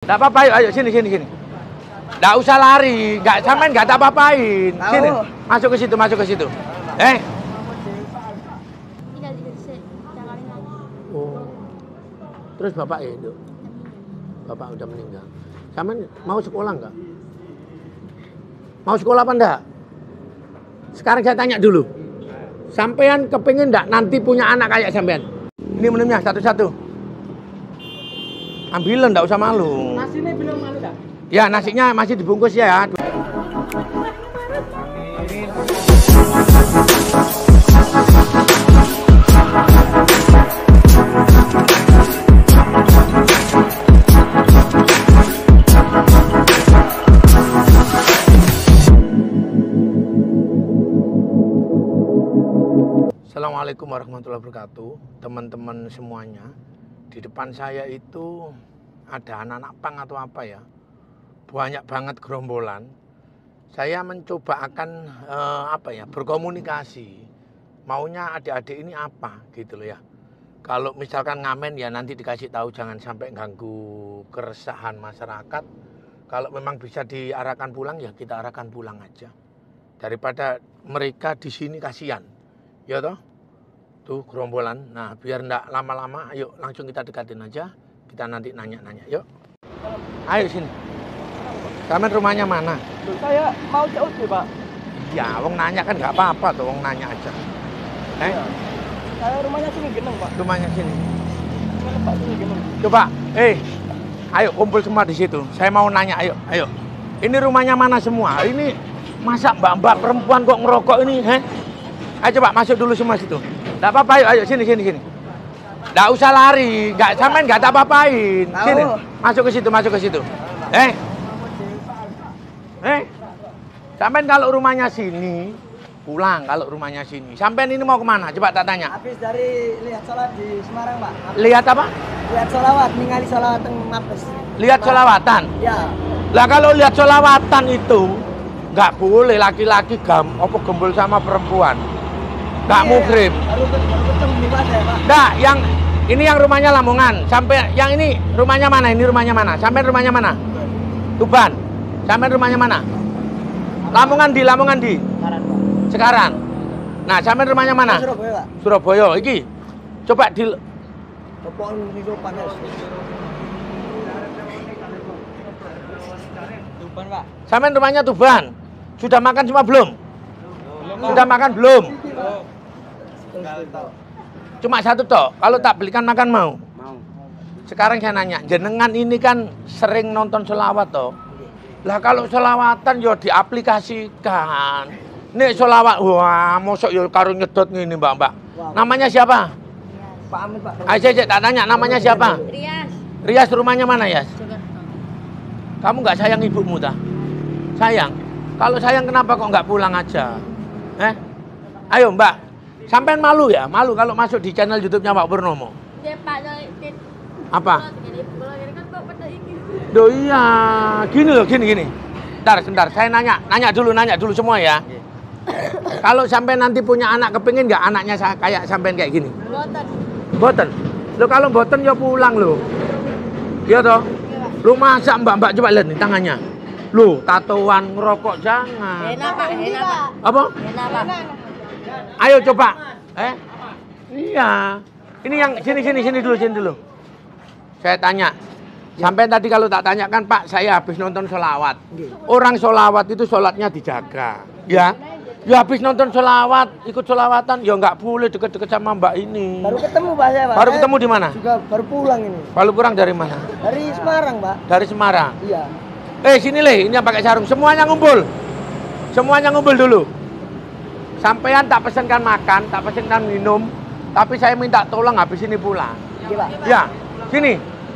Nggak apa-apa, ayo sini. Nggak usah lari, sampean nggak tak apa-apain. Sini, masuk ke situ. Oh. Terus bapak itu? Bapak udah meninggal. Sampean mau sekolah nggak? Mau sekolah apa enggak? Sekarang saya tanya dulu. Sampean kepingin enggak nanti punya anak kayak sampean? Ini minumnya satu-satu. Ambilin, enggak usah malu. Nasinya belum malu dah? Ya, nasinya masih dibungkus ya. Assalamualaikum warahmatullahi wabarakatuh, teman-teman semuanya. Di depan saya itu ada anak-anak pang atau apa ya, banyak banget gerombolan. Saya mencoba akan berkomunikasi, maunya adik-adik ini apa gitu loh ya. Kalau misalkan ngamen ya nanti dikasih tahu, jangan sampai ganggu keresahan masyarakat. Kalau memang bisa diarahkan pulang ya kita arahkan pulang aja, daripada mereka di sini kasihan. Ya toh, tuh gerombolan. Nah, biar enggak lama-lama, ayo langsung kita dekatin aja. Kita nanti nanya-nanya, yuk. Ayo sini. Kamen rumahnya mana? Loh, saya mau jauh sih, Pak. Ya, wong nanya kan nggak apa-apa tuh, wong nanya aja. Saya rumahnya sini Geneng, Pak. Rumahnya sini. Gimana, Pak, sini Geneng? Coba, ayo kumpul semua di situ. Saya mau nanya, ayo. Ini rumahnya mana semua? Ini masa mbak-mbak perempuan kok ngerokok ini, Ayo coba masuk dulu semua situ. Nggak apa-apa, ayo sini. Nggak usah lari, sampean nggak tak apa-apain. Sini, masuk ke situ. Sampean kalau rumahnya sini, pulang kalau rumahnya sini. Sampean ini mau kemana? Coba tak tanya. Habis dari lihat sholat di Semarang, Pak. Lihat apa? Lihat sholawat, ningali sholawat teng Mabes. Lihat sholawatan? Ya. Lah kalau lihat sholawatan itu, nggak boleh laki-laki gembul sama perempuan. Nggak mukrib. Baru ketemu nih, Pak, saya, Pak. Nggak, ini yang rumahnya Lamongan. Sampai yang ini rumahnya mana? Ini rumahnya mana? Sampai rumahnya mana? Tuban. Sampai rumahnya mana? Lamongan di. Sekarang, Pak. Sekarang. Nah, sampai rumahnya mana? Surabaya, Pak. Surabaya. Iki. Coba di Tepon itu panas. Tuban, Pak. sampai rumahnya Tuban. Sudah makan semua belum? Sudah makan belum? Cuma satu toh. Kalau tak belikan makan mau? Mau. Sekarang saya nanya, jenengan ini kan sering nonton selawat toh. Lah kalau selawatan yo diaplikasikan. Nih selawat, wah mosok yo karo nyedot ngene mbak. Namanya siapa? Pak Amin, Pak. Ayo tak tanya, namanya siapa? Rias, rumahnya mana ya? Kamu nggak sayang ibumu dah? Sayang. Kalau sayang kenapa kok nggak pulang aja? Ayo mbak, sampean malu ya? Malu kalau masuk di channel YouTube-nya Pak Purnomo? Apa? Duh iya, gini loh, gini. Sebentar, saya nanya dulu semua ya. Kalau sampean nanti punya anak, kepingin nggak anaknya kayak sampean kayak gini? Boten. Lo kalau boten ya pulang lo. Iya toh? Lo masa mbak coba lihat nih tangannya. Lo tatoan ngerokok jangan. Enak, Pak. Apa? Enak, Pak. Ayo coba. Iya. Ini yang sini dulu. Saya tanya. Sampai tadi kalau tak tanya kan Pak, saya habis nonton sholawat. Orang sholawat itu sholatnya dijaga. Ya. Ya habis nonton sholawat, ikut sholawatan, ya nggak boleh deket-deket sama mbak ini. Baru ketemu, Pak, saya, Pak. Baru ketemu di mana? Juga baru pulang ini. Baru pulang dari mana? Dari Semarang, Pak. Dari Semarang. Iya. Sini ini yang pakai sarung. Semuanya ngumpul dulu. Sampean tak pesenkan makan, tak pesenkan minum, tapi saya minta tolong habis ini pulang. Iya, Pak. Ya, sini.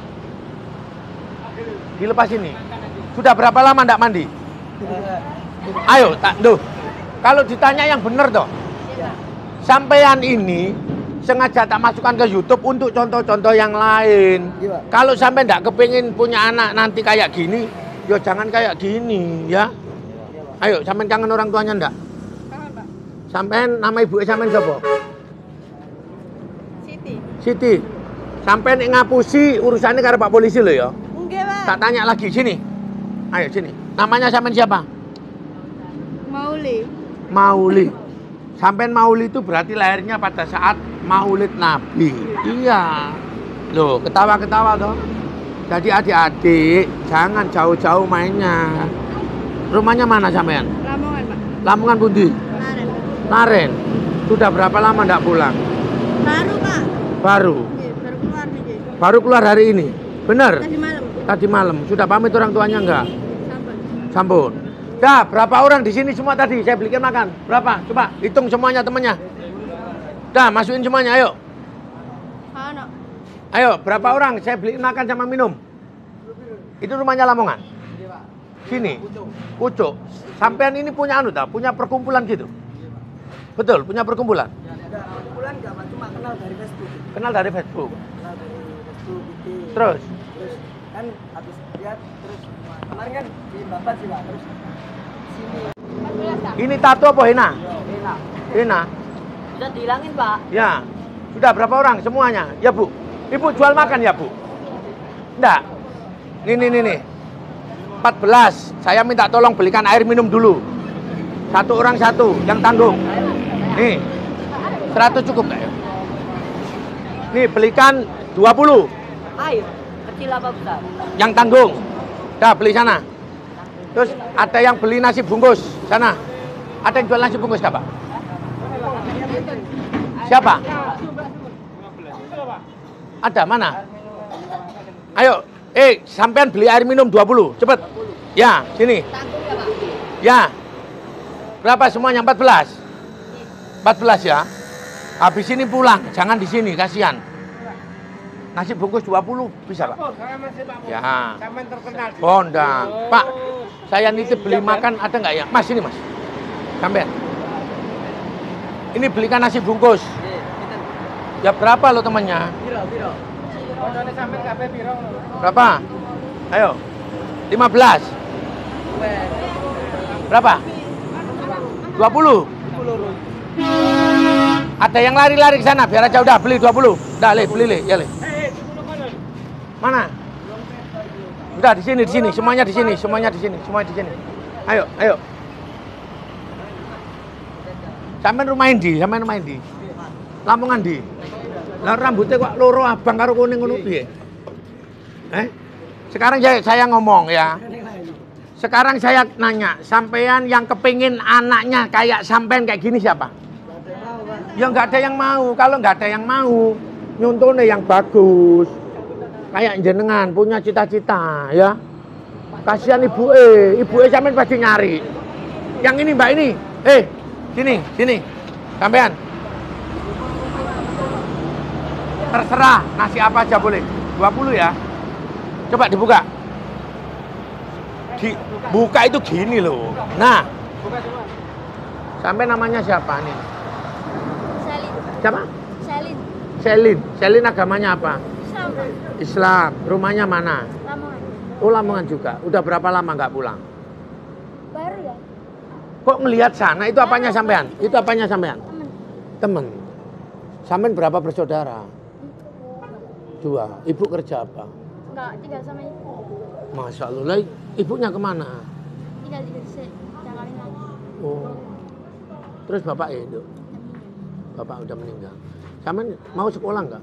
Dilepas ini. Sudah berapa lama ndak mandi? Ayo, kalau ditanya yang benar toh. Sampean ini sengaja tak masukkan ke YouTube untuk contoh-contoh yang lain. Iya. Kalau sampai ndak kepingin punya anak nanti kayak gini, ya jangan kayak gini ya. Ayo, sampean kangen orang tuanya ndak? Kangen, Pak. Sampean nama ibu sampean siapa? Siti. Siti. Sampean ngapusi urusannya karo Pak Polisi lho ya. Enggak, Pak. Tak tanya lagi, sini. Ayo sini. Namanya sampean siapa? Mauli. Mauli. Sampean Mauli itu berarti lahirnya pada saat Maulid Nabi. Iya. Loh, ketawa-ketawa toh. Jadi adik-adik jangan jauh-jauh mainnya. Rumahnya mana sampean? Lamongan, Pak. Lamongan pundi? Laren. Laren. Sudah berapa lama ndak pulang? Baru, Pak. Baru. Iya, baru keluar nih, Ji. Baru keluar hari ini. Bener? Tadi malam. Tadi malam. Sudah pamit orang tuanya enggak? Sampai. Sampun. Dah, berapa orang di sini semua tadi? Saya belikan makan. Berapa? Coba hitung semuanya temannya. Dah, masukin semuanya, ayo. Anak. Ayo, berapa orang? Saya beliin makan sama minum. Itu rumahnya Lamongan. Sini. Pucuk. Sampean ini punya anu tak? Punya perkumpulan gitu. Betul, punya perkumpulan. Kumpulan nggak, Pak, cuma kenal dari Facebook. Kenal dari Facebook. Kenal dari Facebook gitu. Terus Terus kan habis lihat terus kemarin kan di Babat sih, Pak. Terus sini 14, Kak. ini tato apa Hena? enak. Hena. Bisa dihilangin, Pak. Ya. Sudah berapa orang semuanya? Ya, Bu. Ibu jual makan ya, Bu? Enggak. Nih. 14. Saya minta tolong belikan air minum dulu. Satu orang satu, yang tanggung. Nih. 100 cukup nggak ya? Nih, belikan 20. Air kecil apa besar? Yang tanggung. Dah, beli sana. Terus ada yang beli nasi bungkus sana. Ada yang jual nasi bungkus nggak, Pak? Siapa? Ada, mana? Ayo, sampean beli air minum 20, cepet. Ya, sini. Tanggung ya, Pak. Ya. Berapa semuanya? 14. 14 ya. Habis ini pulang, jangan di sini, kasihan. Nasi bungkus 20 bisa, Pak? Ya. Honda. Pak, saya nitip beli makan ada nggak ya? Mas, ini Mas. Sampean. Ini belikan nasi bungkus. Ya berapa lo temannya? Piro. Kodone sampean kabeh piro? Berapa? Ayo. 15. Berapa? 20. Ada yang lari-lari ke sana biar aja udah beli 20. Udah, beli, ya, Le. Mana? Udah di sini, semuanya di sini. Ayo. Sampean rumah Indi. Lamongan di. Lah rambutnya kok loro abang karo kuning ngono piye? Sekarang saya ngomong ya. Sekarang saya nanya, sampean yang kepingin anaknya kayak sampean kayak gini siapa? Ya nggak ada yang mau. Kalau nggak ada yang mau, nyuntune yang bagus. Kayak jenengan punya cita-cita ya. Kasihan ibu sampean pasti nyari. Yang ini Mbak ini. Sini. Sampean. Terserah, nasi apa aja boleh. 20 ya. Coba dibuka. Buka itu gini loh. Nah. Sampai namanya siapa nih? Selin. Siapa? Selin. Selin agamanya apa? Islam. Islam. Rumahnya mana? Lamongan. Oh, Lamongan juga. Udah berapa lama nggak pulang? Baru ya? Kok ngelihat sana? Itu apanya sampean? Temen. Sampean berapa bersaudara? 2. Ibu kerja apa? Enggak, tinggal sama ibu. Masya Allah. Lah, ibunya kemana? Tinggal di Gresik. Jangan lagi. Oh. Terus bapak itu? Bapak udah meninggal. Sampean mau sekolah nggak?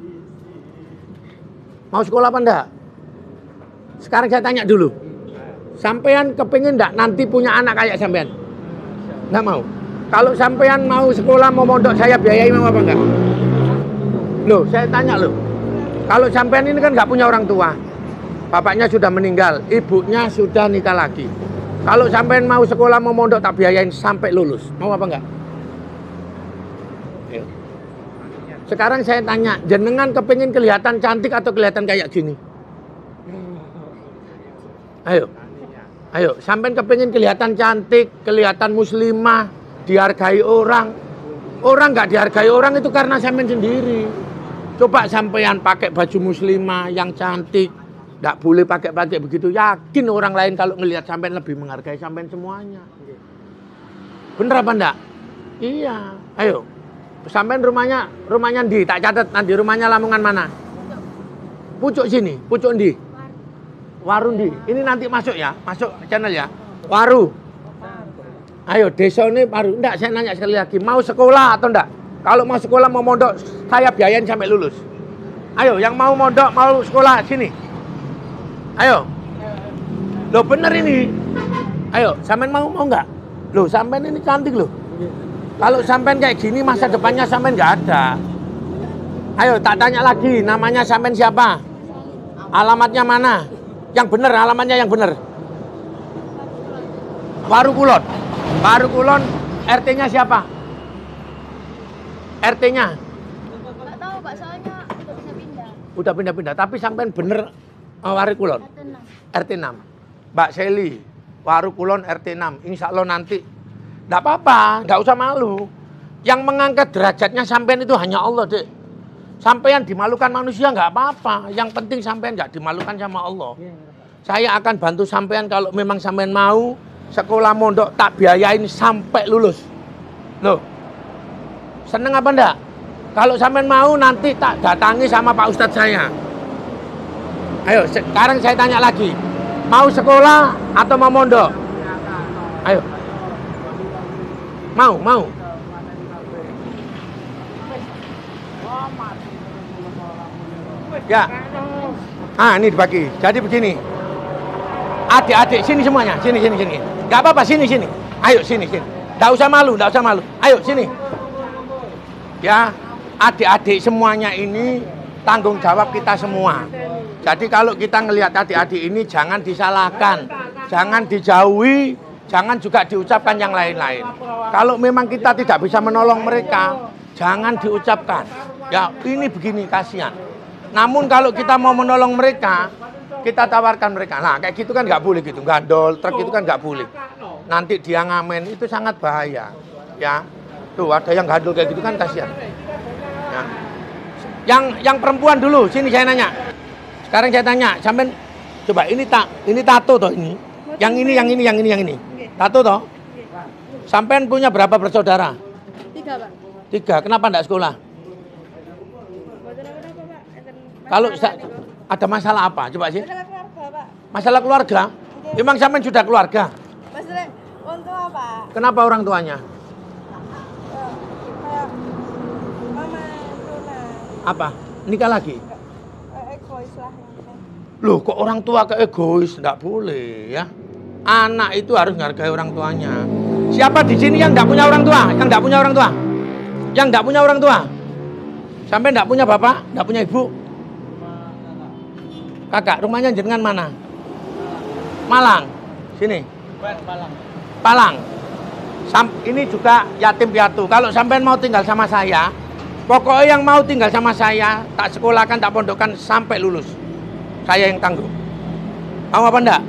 Mau sekolah apa enggak? Sekarang saya tanya dulu. Sampean kepingin enggak nanti punya anak kayak sampean? Enggak mau. Kalau sampean mau sekolah, mau mondok, saya biayai mau apa enggak? Loh, saya tanya loh. Kalau sampean ini kan nggak punya orang tua. Bapaknya sudah meninggal, ibunya sudah nikah lagi. Kalau sampean mau sekolah, mau mondok, tak biayain sampai lulus. Mau apa enggak? Ayo. Sekarang saya tanya, jenengan kepingin kelihatan cantik atau kelihatan kayak gini? Ayo, sampean kepingin kelihatan cantik, kelihatan muslimah, dihargai orang. Orang nggak dihargai orang itu karena sampean sendiri. Coba sampean pakai baju muslimah yang cantik, nggak boleh pakai begitu. Yakin orang lain kalau ngelihat sampean lebih menghargai sampean semuanya. Bener apa enggak? Iya. Ayo, sampean rumahnya di, tak catat nanti rumahnya Lamongan mana? Pucuk sini, pucuk di. Waru ndi? Ini nanti masuk ya, masuk channel ya. Waru. Ayo, desa ini Waru. Enggak, saya nanya sekali lagi, mau sekolah atau enggak? Kalau mau sekolah, mau mondok, saya biayain sampai lulus. Ayo, yang mau mondok, mau sekolah, sini. Ayo. Loh, bener ini. Ayo, sampean mau enggak? Loh, sampean ini cantik loh. Kalau sampean kayak gini, masa depannya sampean enggak ada. Ayo, tak tanya lagi, namanya sampean siapa? Alamatnya mana? Yang bener, alamatnya yang bener. Waru Kulon. Waru Kulon, RT-nya siapa? RT-nya? Nggak tahu Pak, soalnya udah pindah-pindah. Udah pindah-pindah, tapi sampean bener Waru Kulon? RT 6. Mbak Seli, Waru Kulon RT 6. Insya Allah nanti. Nggak apa-apa, nggak usah malu. Yang mengangkat derajatnya sampean itu hanya Allah, Dek. Sampean dimalukan manusia nggak apa-apa. Yang penting sampean nggak dimalukan sama Allah. Saya akan bantu sampean kalau memang sampean mau sekolah mondok tak biayain sampai lulus. Loh, seneng apa enggak? Kalau sampean mau nanti tak datangi sama Pak Ustadz saya. Ayo, sekarang saya tanya lagi. Mau sekolah atau mau mondok? Ayo. Mau. Ya. Ini dibagi. Jadi begini. Adik-adik sini semuanya. Sini. Gak apa-apa, sini. Ayo sini. Gak usah malu. Ayo sini. Ya, adik-adik semuanya ini tanggung jawab kita semua. Jadi kalau kita ngelihat adik-adik ini jangan disalahkan, jangan dijauhi, jangan juga diucapkan yang lain-lain. Kalau memang kita tidak bisa menolong mereka, jangan diucapkan. Ya, ini begini, kasihan. Namun kalau kita mau menolong mereka, kita tawarkan mereka. Nah, kayak gitu kan nggak boleh gitu, gandol, truk itu kan nggak boleh. Nanti dia ngamen, itu sangat bahaya. Ya, tuh ada yang gandol kayak gitu kan kasihan. Ya. Yang perempuan dulu, sini saya nanya. Sekarang saya tanya, sampean coba ini tato toh ini. Yang ini. Tato toh? Sampean punya berapa bersaudara? 3 Pak. 3. Kenapa enggak sekolah? Kalau ada masalah apa? Coba sih. Masalah keluarga Pak. Masalah keluarga? Emang sampean sudah keluarga? Masalah orang tua Pak. Kenapa orang tuanya? Kayak mama Tuna. Apa? Nikah lagi? Egois lah. Loh, kok orang tua ke egois? Nggak boleh ya. Anak itu harus menghargai orang tuanya. Siapa di sini yang nggak punya orang tua? Yang nggak punya orang tua? Yang nggak punya orang tua? Sampai nggak punya bapak? Nggak punya ibu? Kakak, rumahnya jenengan mana? Malang. Sini. Palang. Ini juga yatim piatu. Kalau sampean mau tinggal sama saya, pokoknya yang mau tinggal sama saya, tak sekolahkan, tak pondokkan sampai lulus. Saya yang tanggung. Mau apa enggak?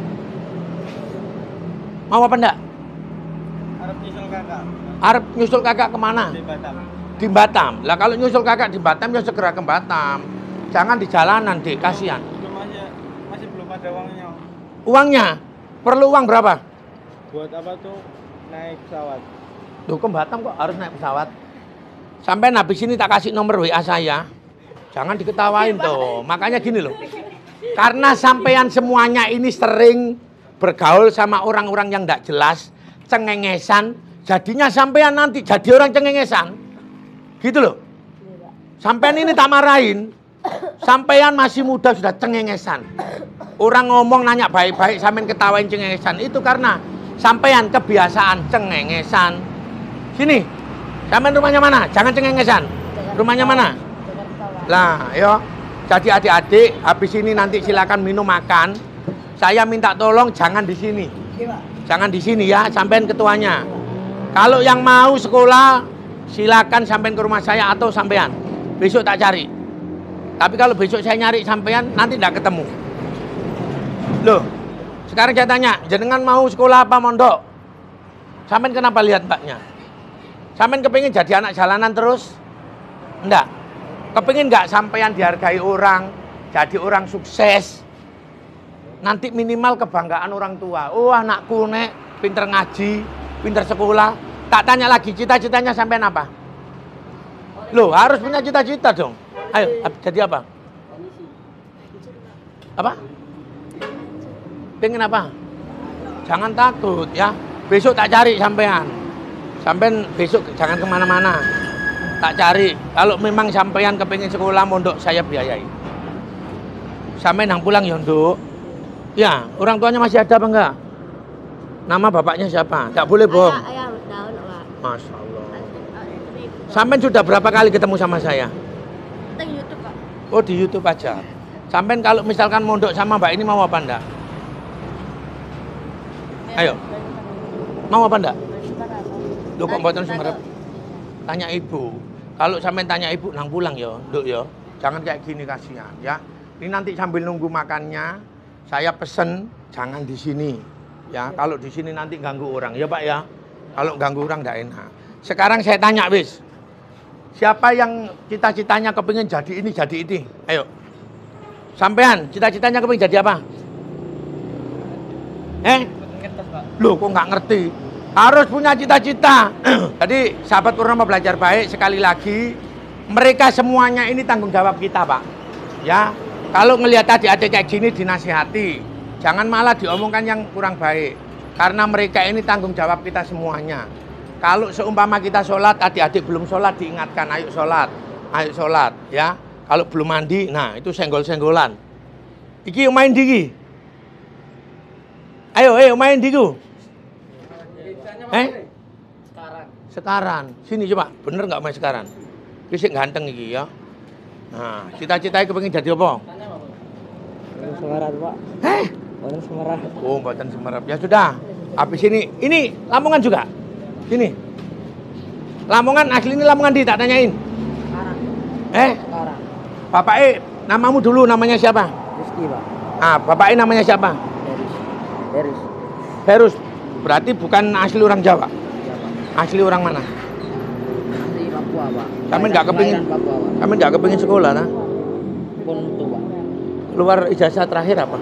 Mau apa enggak? Arab nyusul kakak. Arab nyusul kakak kemana? Di Batam. Di Batam. Lah kalau nyusul kakak di Batam, ya segera ke Batam. Jangan di jalanan, Dek, kasihan. Masih belum ada uangnya. Uangnya? Perlu uang berapa? Buat apa tuh naik pesawat? Duh, ke Batam kok harus naik pesawat? Sampai habis ini tak kasih nomor WA saya. Jangan diketawain tuh. Makanya gini loh. Karena sampean semuanya ini sering bergaul sama orang-orang yang tidak jelas, cengengesan, jadinya sampean nanti jadi orang cengengesan. Gitu loh. Sampean ini tak marahin. Sampean masih muda sudah cengengesan. Orang ngomong nanya baik-baik sampean ketawain cengengesan. Itu karena sampean kebiasaan cengengesan. Sini. Sampean rumahnya mana? Jangan cengengesan. Rumahnya mana? Lah, yo. Jadi adik-adik, habis ini nanti silakan minum makan. Saya minta tolong jangan di sini. Jangan di sini ya, sampean ketuanya. Kalau yang mau sekolah, silakan sampean ke rumah saya atau sampean. Besok tak cari. Tapi kalau besok saya nyari sampean, nanti tidak ketemu. Loh, sekarang saya tanya, jenengan mau sekolah apa mondok? Sampean kenapa lihat mbaknya? Sampean kepingin jadi anak jalanan terus? Enggak. Kepingin nggak sampean dihargai orang, jadi orang sukses. Nanti minimal kebanggaan orang tua. Oh, anakku nek pinter ngaji, pinter sekolah. Tak tanya lagi cita-citanya sampean apa? Loh, harus punya cita-cita dong. Ayo, jadi apa? Apa? Pengen apa? Jangan takut ya. Besok tak cari sampean. Sampean besok jangan kemana-mana. Tak cari. Kalau memang sampean kepengen sekolah mondok, saya biayai. Sampean nang pulang ya, Nduk. Ya, orang tuanya masih ada apa enggak? Nama bapaknya siapa? Tak boleh bohong. Ayah daun, Pak. Masya Allah. Sampean sudah berapa kali ketemu sama saya? Kita YouTube, Pak. Oh, di YouTube aja. Sampean kalau misalkan mondok sama Mbak ini mau apa enggak? Ayo. Mau apa enggak? Loh kok mboten sumerep? Tanya ibu. Kalau sampean tanya ibu nang pulang ya, Nduk ya. Jangan kayak gini kasihan ya. Ini nanti sambil nunggu makannya, saya pesen jangan di sini. Ya, kalau di sini nanti ganggu orang ya, Pak ya. Kalau ganggu orang enggak enak. Sekarang saya tanya wis. Siapa yang cita-citanya kepingin jadi ini, jadi ini? Ayo. Sampean, cita-citanya kepingin jadi apa? Loh, kok nggak ngerti? Harus punya cita-cita. Jadi, sahabat Purnomo Belajar Baik, sekali lagi, mereka semuanya ini tanggung jawab kita, Pak. Ya, kalau ngelihat adik-adik kayak gini dinasihati. Jangan malah diomongkan yang kurang baik. Karena mereka ini tanggung jawab kita semuanya. Kalau seumpama kita sholat, adik-adik belum sholat diingatkan, ayo sholat, ya. Kalau belum mandi, nah itu senggol-senggolan. Iki main digi. Ayo main digu. Sekarang. Sini coba, bener nggak main sekarang? Kisik ganteng iki ya. Nah, cita-citanya kepengin jadi apa? Orang Semarang, Pak. Orang Semarang. Oh, buatan Semarang. Ya sudah. Habis ini Lamongan juga. Sini. Lamongan asli ini Lamongan tak tanyain. Sekarang. Sekarang. Bapak namamu dulu namanya siapa? Rizky, Pak. Ah, bapak namanya siapa? Heris. Herus. Berarti bukan asli orang Jawa. Iya, Pak. Asli orang mana? Asli Papua, Pak. Kami nggak kepingin. Papua, Pak. Kami nggak kepingin sekolah, nah. Ponto, Pak. Keluar ijazah terakhir apa?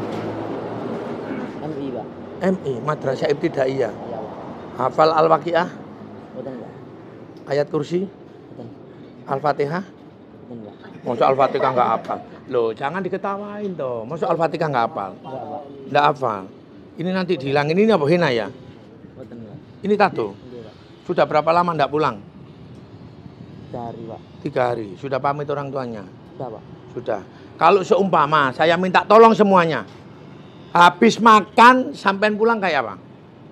MI, Pak. MI, Madrasah Ibtidaiyah. Iya, Pak. Hafal Al-Waqiah, Betul, Pak. ayat kursi, Betul. Al-Fatihah. Betul, Pak. Masa Al-Fatihah nggak hafal? Loh, jangan diketawain toh. Masa Al-Fatihah nggak hafal? Enggak, Pak. Nggak hafal. Ini nanti dihilangin. Ini apa hina ya? Betul, Pak. Ini tato. Iya, Pak. Sudah berapa lama nggak pulang? Cari, Pak. 3 hari. Sudah pamit orang tuanya? Sudah, Pak. Sudah. Kalau seumpama saya minta tolong semuanya. Habis makan sampai pulang kayak apa?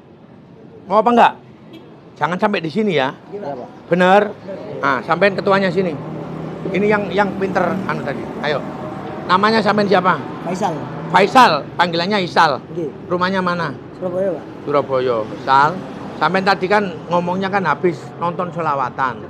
Mau apa enggak? Jangan sampai di sini ya. Iya, Pak. Bener? Ah, sampein ketuanya sini. Ini yang pinter anu tadi. Ayo. Namanya sampein siapa? Faisal. Faisal, panggilannya Isal. Nggih. Rumahnya mana? Surabaya, Pak. Surabaya. Isal. Sampein tadi kan ngomongnya kan habis nonton sholawatan.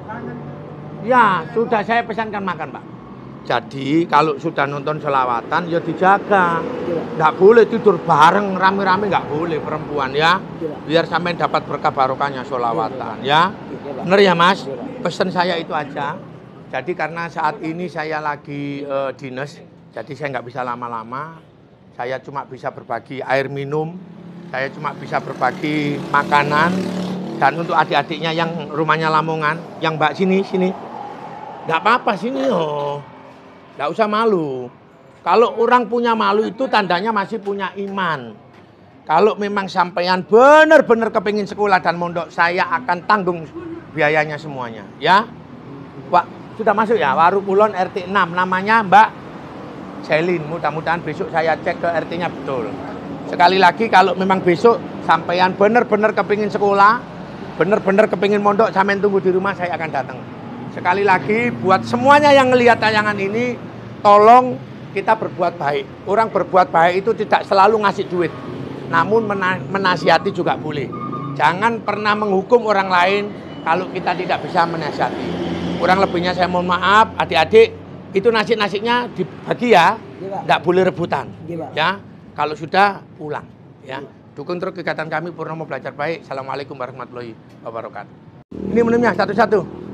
Ya, sudah saya pesankan makan, Pak. Jadi kalau sudah nonton sholawatan ya dijaga. Nggak boleh tidur bareng rame-rame, nggak boleh perempuan ya. Biar sampein dapat berkah barokahnya sholawatan ya. Bener ya Mas? Pesan saya itu aja. Jadi karena saat ini saya lagi dinas, jadi saya nggak bisa lama-lama. Saya cuma bisa berbagi air minum, saya cuma bisa berbagi makanan. Dan untuk adik-adiknya yang rumahnya Lamongan, yang Mbak sini, nggak apa-apa sini oh. Nggak usah malu. Kalau orang punya malu itu tandanya masih punya iman. Kalau memang sampean benar-benar kepingin sekolah dan mondok, saya akan tanggung biayanya semuanya. Ya, Pak, sudah masuk ya? Waru Kulon RT 6, namanya Mbak Selin. Mudah-mudahan besok saya cek ke RT-nya betul. Sekali lagi, kalau memang besok sampean benar-benar kepingin sekolah, benar-benar kepingin mondok, sampean tunggu di rumah, saya akan datang. Sekali lagi, buat semuanya yang ngelihat tayangan ini, tolong kita berbuat baik. Orang berbuat baik itu tidak selalu ngasih duit, namun menasihati juga boleh. Jangan pernah menghukum orang lain kalau kita tidak bisa menasihati. Kurang lebihnya saya mohon maaf, adik-adik, itu nasi-nasinya dibagi ya, tidak boleh rebutan. Ya, kalau sudah pulang. Ya, dukung terus kegiatan kami Purnomo Belajar Baik. Assalamualaikum warahmatullahi wabarakatuh. Ini minumnya satu-satu.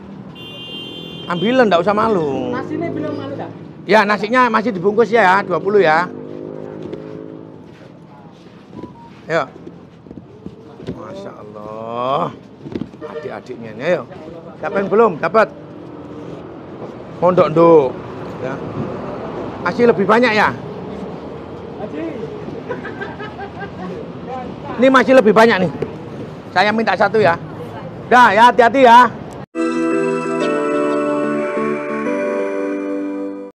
Ambilan, enggak usah malu. Nasinya belum malu dah. Ya, nasinya masih dibungkus ya, 20 ya. Ayo. Masya Allah. Adik-adiknya ini, ayo. Siapa yang belum dapat? Mondok nduk. Ya. Masih lebih banyak ya? Haji. Ini masih lebih banyak nih. Saya minta satu ya. Dah ya, hati-hati ya.